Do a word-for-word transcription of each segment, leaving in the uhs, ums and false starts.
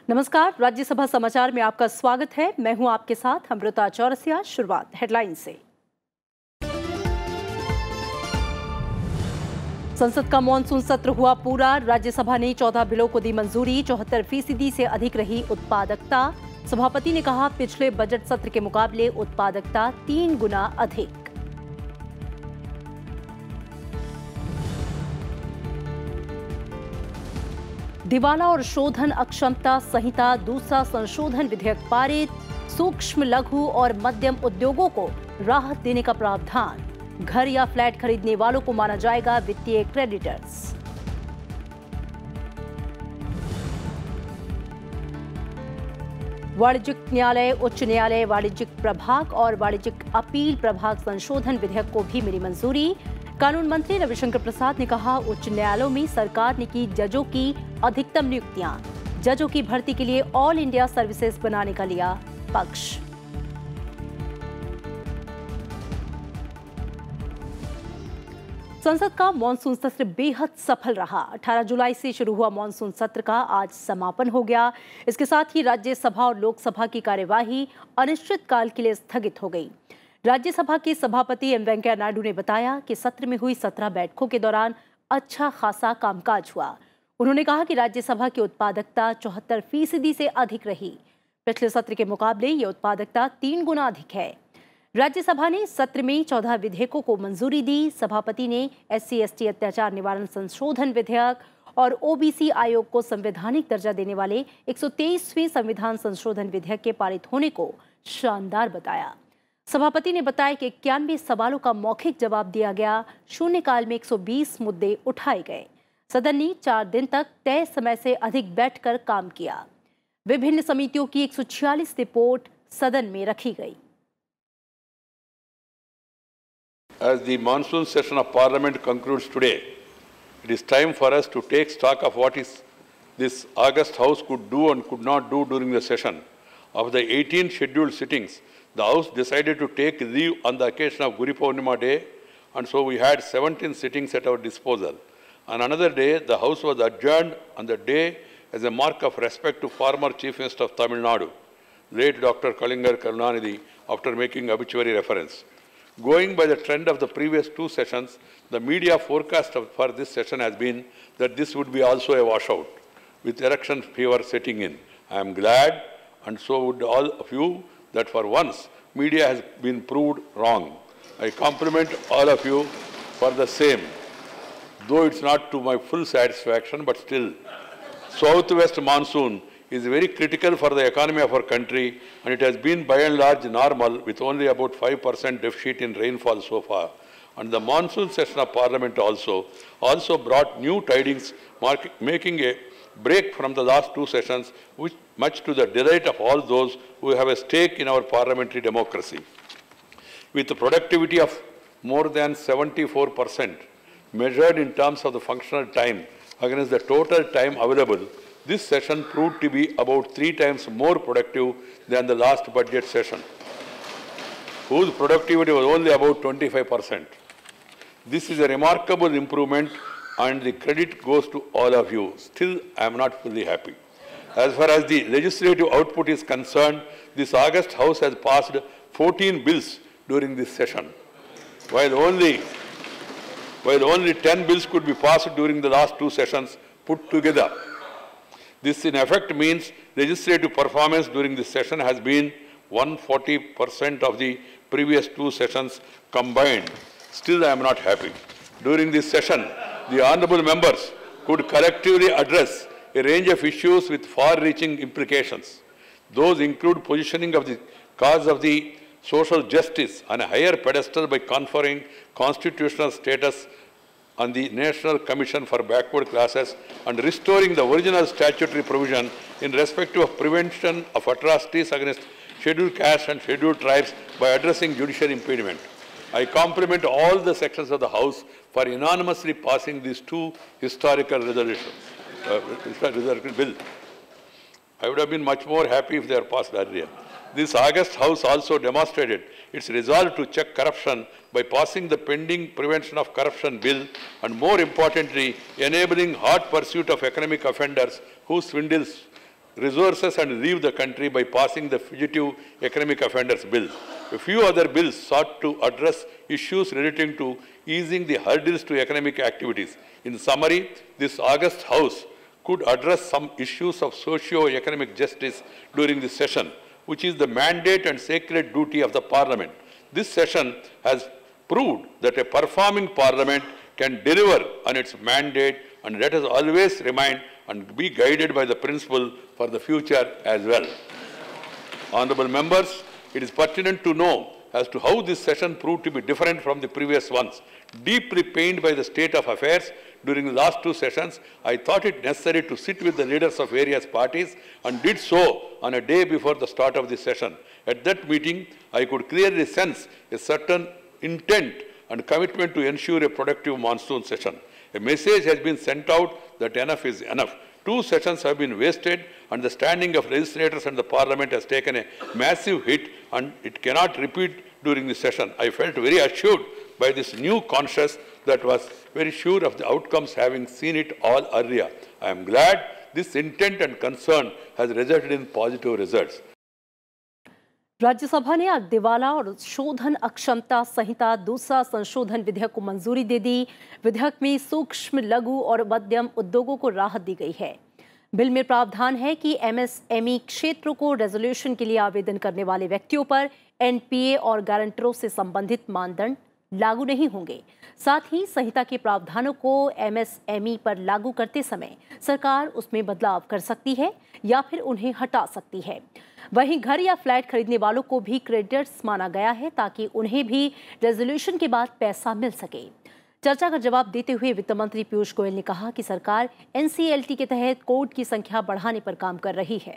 नमस्कार, राज्यसभा समाचार में आपका स्वागत है। मैं हूं आपके साथ अमृता चौरसिया। शुरुआत हेडलाइन से। संसद का मॉनसून सत्र हुआ पूरा। राज्यसभा ने चौदह बिलों को दी मंजूरी। चौहत्तर फीसदी से अधिक रही उत्पादकता। सभापति ने कहा, पिछले बजट सत्र के मुकाबले उत्पादकता तीन गुना अधिक। दिवाला और शोधन अक्षमता संहिता दूसरा संशोधन विधेयक पारित। सूक्ष्म, लघु और मध्यम उद्योगों को राहत देने का प्रावधान। घर या फ्लैट खरीदने वालों को माना जाएगा वित्तीय क्रेडिटर्स। वाणिज्यिक न्यायालय, उच्च न्यायालय वाणिज्यिक प्रभाग और वाणिज्यिक अपील प्रभाग संशोधन विधेयक को भी मिली मंजूरी। कानून मंत्री रविशंकर प्रसाद ने कहा, उच्च न्यायालयों में सरकार ने की जजों की अधिकतम नियुक्तियां। जजों की भर्ती के लिए ऑल इंडिया सर्विसेज बनाने का लिया पक्ष। संसद का मॉनसून सत्र बेहद सफल रहा। अठारह जुलाई से शुरू हुआ मॉनसून सत्र का आज समापन हो गया। इसके साथ ही राज्यसभा और लोकसभा की कार्यवाही अनिश्चित काल के लिए स्थगित हो गई। राज्यसभा के सभापति एम वेंकैया नायडू ने बताया कि सत्र में हुई सत्रह बैठकों के दौरान अच्छा खासा कामकाज हुआ। उन्होंने कहा कि राज्यसभा की उत्पादकता चौहत्तर फीसदी से अधिक रही। पिछले सत्र के मुकाबले ये उत्पादकता तीन गुना अधिक है। राज्यसभा ने सत्र में चौदह विधेयकों को मंजूरी दी। सभापति ने एस सी एस टी अत्याचार निवारण संशोधन विधेयक और ओ बी सी आयोग को संवैधानिक दर्जा देने वाले एक सौ तेईसवें संविधान संशोधन विधेयक के पारित होने को शानदार बताया। सभापति ने बताया कि इक्यानवे सवालों का मौखिक जवाब दिया गया। शून्यकाल में एक सौ बीस मुद्दे उठाए गए। सदन ने चार दिन तक तय समय से अधिक बैठकर काम किया। विभिन्न समितियों की एक सौ छियालीस रिपोर्ट सदन में रखी गई। As the monsoon session of Parliament concludes today, it is time for us to take stock of what is this August House could do and could not do during the session. Of the eighteen scheduled sittings, the House decided to take leave on the occasion of Guru Purnima Day, and so we had seventeen sittings at our disposal. On another day, the House was adjourned on the day as a mark of respect to former Chief Minister of Tamil Nadu, late Doctor Kalingar Karunanidhi, after making obituary reference. Going by the trend of the previous two sessions, the media forecast of, for this session has been that this would be also a washout, with election fever setting in. I am glad, and so would all of you, that for once, media has been proved wrong. I compliment all of you for the same, though it's not to my full satisfaction, but still, southwest monsoon is very critical for the economy of our country, and it has been by and large normal, with only about five percent deficit in rainfall so far. And the monsoon session of Parliament also, also brought new tidings, mark, making a break from the last two sessions, which much to the delight of all those who have a stake in our parliamentary democracy. With a productivity of more than seventy-four percent, measured in terms of the functional time against the total time available, this session proved to be about three times more productive than the last budget session, whose productivity was only about twenty-five percent. This is a remarkable improvement, and the credit goes to all of you. Still, I am not fully happy. As far as the legislative output is concerned, this August House has passed fourteen bills during this session, while only, while only ten bills could be passed during the last two sessions put together. This in effect means legislative performance during this session has been one hundred forty percent of the previous two sessions combined. Still, I am not happy. During this session, the honourable members could collectively address a range of issues with far-reaching implications. Those include positioning of the cause of the social justice on a higher pedestal by conferring constitutional status on the National Commission for Backward Classes and restoring the original statutory provision in respect of prevention of atrocities against scheduled castes and scheduled tribes by addressing judicial impediment. I compliment all the sections of the House for unanimously passing these two historical resolutions, uh, historical bill. I would have been much more happy if they were passed earlier. This August House also demonstrated its resolve to check corruption by passing the pending Prevention of Corruption Bill and, more importantly, enabling hot pursuit of economic offenders who swindles resources and leave the country by passing the Fugitive Economic Offenders Bill. A few other bills sought to address issues relating to easing the hurdles to economic activities. In summary, this August House could address some issues of socio-economic justice during this session, which is the mandate and sacred duty of the Parliament. This session has proved that a performing Parliament can deliver on its mandate, and let us always remind and be guided by the principle for the future as well. Honorable members, it is pertinent to know as to how this session proved to be different from the previous ones. Deeply pained by the state of affairs during the last two sessions, I thought it necessary to sit with the leaders of various parties and did so on a day before the start of the session. At that meeting, I could clearly sense a certain intent and commitment to ensure a productive monsoon session. A message has been sent out that enough is enough. Two sessions have been wasted and the standing of legislators and the Parliament has taken a massive hit and it cannot repeat during the session. I felt very assured by this new conscience that was very sure of the outcomes, having seen it all earlier. I am glad this intent and concern has resulted in positive results. Rajya Sabha ने आज दिवाला और शोधन अक्षमता संहिता दूसरा संशोधन विधेयक को मंजूरी दे दी। विधेयक में सूक्ष्म, लघु और मध्यम उद्योगों को राहत दी गई है। बिल में प्रावधान है कि एमएसएमई क्षेत्रों को रेजोल्यूशन के लिए आवेदन करने वाले व्यक्तियों पर एनपीए और गारंटरों से संबंधित मानदंड लागू नहीं होंगे। साथ ही संहिता के प्रावधानों को एमएसएमई पर लागू करते समय सरकार उसमें बदलाव कर सकती है या फिर उन्हें हटा सकती है। वहीं घर या फ्लैट खरीदने वालों को भी क्रेडिटर्स माना गया है ताकि उन्हें भी रेजोल्यूशन के बाद पैसा मिल सके। चर्चा का जवाब देते हुए वित्त मंत्री पीयूष गोयल ने कहा कि सरकार एनसीएलटी के तहत कोर्ट की संख्या बढ़ाने पर काम कर रही है।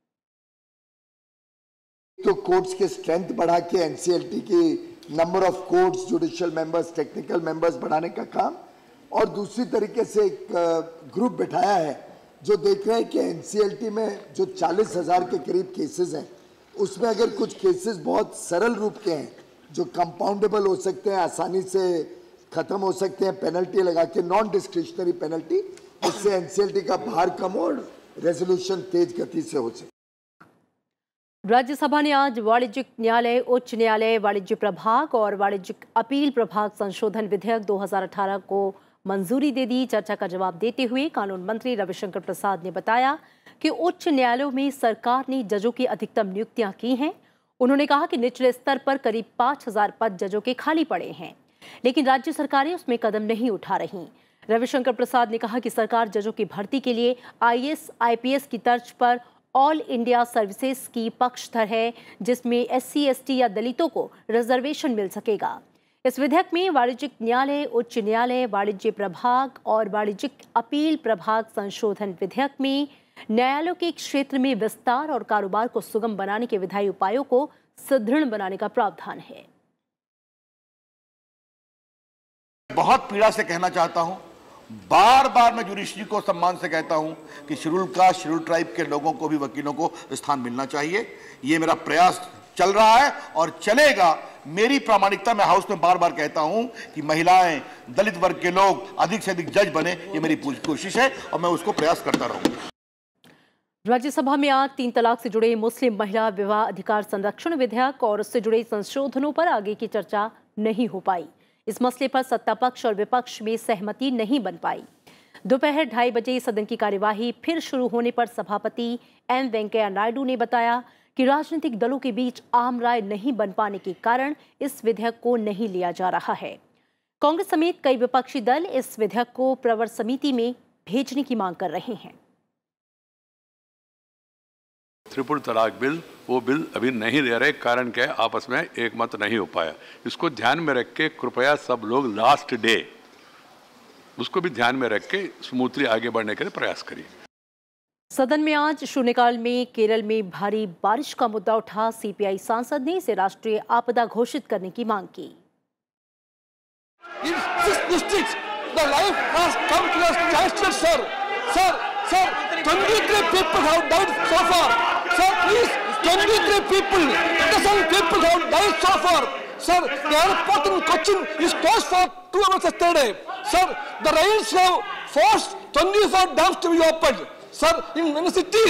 तो कोर्ट्स के स्ट्रेंथ बढ़ा के एनसीएलटी की number of courts, judicial members, technical members बढ़ाने का काम, और दूसरी तरीके से एक ग्रुप बिठाया है जो देख रहे हैं कि एनसीएलटी में जो चालीस हजार के करीब केसेस हैं उसमें अगर कुछ केसेस बहुत सरल रूप के हैं जो कंपाउंडेबल हो सकते हैं, आसानी से खत्म हो सकते हैं पेनल्टी लगा के, नॉन डिस्क्रिशनरी पेनल्टी, इससे एनसीएलटी का भार कम हो और रेजोल्यूशन तेज गति से हो सके। राज्यसभा ने आज वाणिज्यिक न्यायालय, उच्च न्यायालय, वाणिज्य प्रभाग और वाणिज्यिक अपील प्रभाग संशोधन विधेयक दो हज़ार अठारह को मंजूरी दे दी। चर्चा का जवाब देते हुए कानून मंत्री रविशंकर प्रसाद ने बताया कि उच्च न्यायालयों में सरकार ने जजों की अधिकतम नियुक्तियां की हैं। उन्होंने कहा कि निचले स्तर पर करीब पाँच हजार पद जजों के खाली पड़े हैं, लेकिन राज्य सरकारें उसमें कदम नहीं उठा रही। रविशंकर प्रसाद ने कहा कि सरकार जजों की भर्ती के लिए आईएएस, आईपीएस की तर्ज पर ऑल इंडिया सर्विसेज की पक्षधर है, जिसमें एससी, एसटी या दलितों को रिजर्वेशन मिल सकेगा। इस विधेयक में वाणिज्यिक न्यायालय, उच्च न्यायालय, वाणिज्य प्रभाग और वाणिज्यिक अपील प्रभाग संशोधन विधेयक में न्यायालयों के क्षेत्र में विस्तार और कारोबार को सुगम बनाने के विधायी उपायों को सुदृढ़ बनाने का प्रावधान है। बहुत पीड़ा से कहना चाहता हूं, बार बार मैं जुडिशरी को सम्मान से कहता हूं कि शेड्यूल कास्ट, शेड्यूल ट्राइब के लोगों को भी वकीलों को स्थान मिलना चाहिए। ये मेरा प्रयास चल रहा है और चलेगा। मेरी प्रामाणिकता, मैं हाउस में बार बार कहता हूं कि महिलाएं, दलित वर्ग के लोग अधिक से अधिक जज बने, ये मेरी कोशिश है और मैं उसको प्रयास करता रहूंगा। राज्यसभा में आज तीन तलाक से जुड़े मुस्लिम महिला विवाह अधिकार संरक्षण विधेयक और उससे जुड़े संशोधनों पर आगे की चर्चा नहीं हो पाई। इस मसले पर सत्ता पक्ष और विपक्ष में सहमति नहीं बन पाई। दोपहर ढाई बजे सदन की कार्यवाही फिर शुरू होने पर सभापति एम वेंकैया नायडू ने बताया कि राजनीतिक दलों के बीच आम राय नहीं बन पाने के कारण इस विधेयक को नहीं लिया जा रहा है। कांग्रेस समेत कई विपक्षी दल इस विधेयक को प्रवर समिति में भेजने की मांग कर रहे हैं। ट्रिपल तलाक बिल, वो बिल अभी नहीं ले रहे, कारण क्या है, आपस में एक मत नहीं हो पाया। इसको ध्यान में रख के कृपया सब लोग लास्ट डे उसको भी ध्यान में रख के स्मूथली आगे बढ़ने के लिए प्रयास करिए। सदन में आज शून्यकाल में केरल में भारी बारिश का मुद्दा उठा। सीपीआई सांसद ने इसे राष्ट्रीय आपदा घोषित करने की मांग की। Sir, please, twenty-three people, dozen people have died so far. Sir, the airport in Cochin is closed for two hours yesterday. Sir, the rains have forced twenty-four dams to be opened. Sir, in many cities,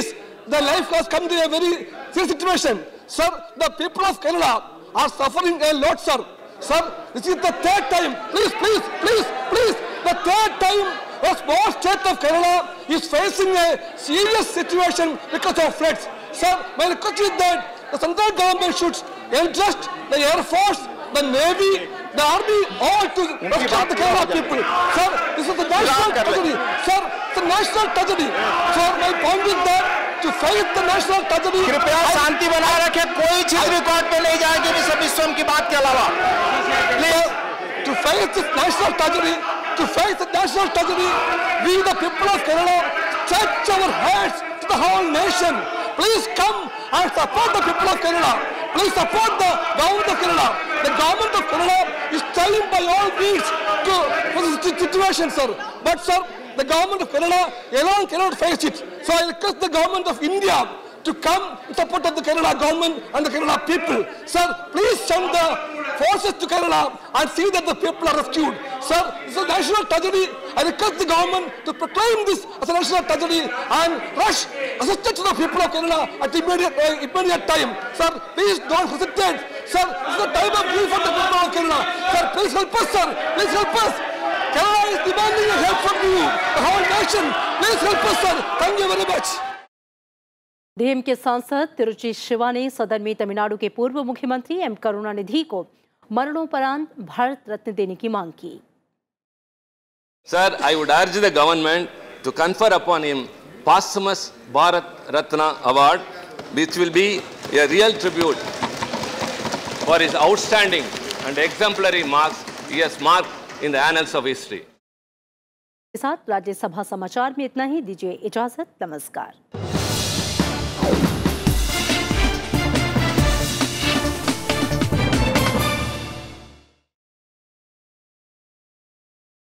the life has come to a very serious situation. Sir, the people of Kerala are suffering a lot, sir. Sir, this is the third time. Please, please, please, please. The third time a small state of Kerala is facing a serious situation because of floods. Sir, my request is that the central government should entrust the Air Force, the Navy, the Army, all to rescue the Kerala people. Sir, this is the national tragedy. Sir, it's a national tragedy. Sir, my point is that to face the national tragedy. कृपया शांति बनाए रखें, कोई चीज record पे नहीं जाएगी विश्व की बात के अलावा. Please, to face this national tragedy, to face the national tragedy, we the people of Kerala stretch our hands to the whole nation. Please come and support the people of Kerala. Please support the government of Kerala. The government of Kerala is trying by all means to for this situation, sir. But sir, the government of Kerala alone cannot face it. So I request the government of India to come in support of the Kerala government and the Kerala people. Sir, please send the forces to Kerala and see that the people are rescued. Sir, this is a national tragedy. I request the government to proclaim this as a national tragedy and rush assistance to the people of Kerala at immediate, uh, immediate time. Sir, please don't hesitate. Sir, this is a time of grief for the people of Kerala. Sir, please help us, sir. Please help us. Kerala is demanding help from you, the whole nation. Please help us, sir. Thank you very much. DMK सांसद तिरुचि शिवा ने सदन में तमिलनाडु के पूर्व मुख्यमंत्री M Karunanidhi को मरणोपरांत भारत रत्न देने की मांग की. Sir, I would urge the government to confer upon him posthumous Bharat Ratna Award, which will be a real tribute for his outstanding and exemplary marks he has marked in the annals of history. के साथ राज्यसभा समाचार में इतना ही. दीजिए इजाजत. नमस्कार.